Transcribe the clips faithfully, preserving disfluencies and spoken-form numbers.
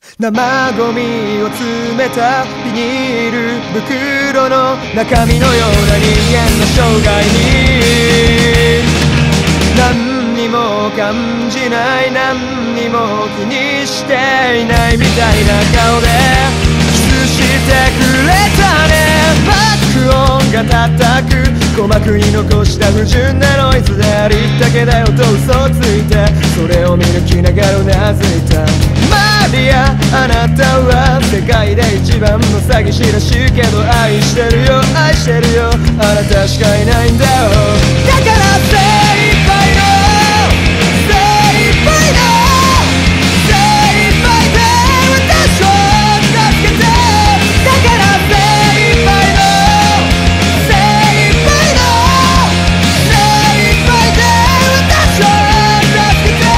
生ゴミを詰めたビニール袋の中身のような人間の生涯に何にも感じない何にも気にしていないみたいな顔でキスしてくれたね。爆音が叩く鼓膜に残した不純なノイズでありったけだよと嘘をついてそれを見抜きながらうなずいた。マリアあなたは世界で一番の詐欺師らしいけど愛してるよ愛してるよあなたしかいないんだよ。だから精一杯の精一杯の精一杯で私を助けて。だから精一杯の精一杯の精一杯で私を助けて。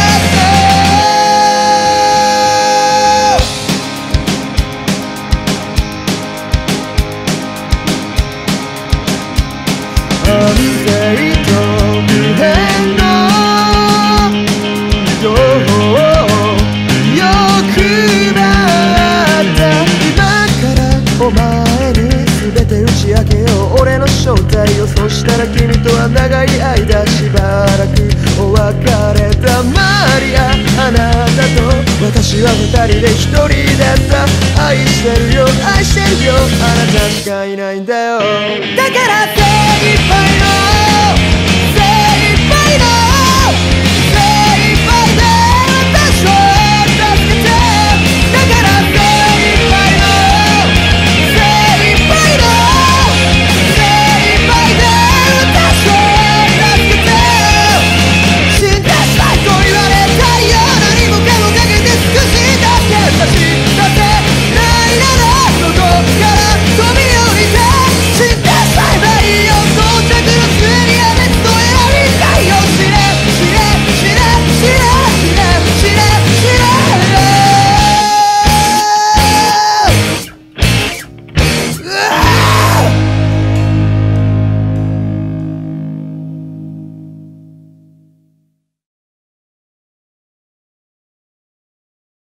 安定と無限の情報をよくばった今からお前に全て打ち明けよう俺の正体を。そしたら君とは長い間しばらくお別れだ。マリアあなたと私は二人で一人だった。愛してるよ愛してるよあなたしかいないんだよ。だから精一杯の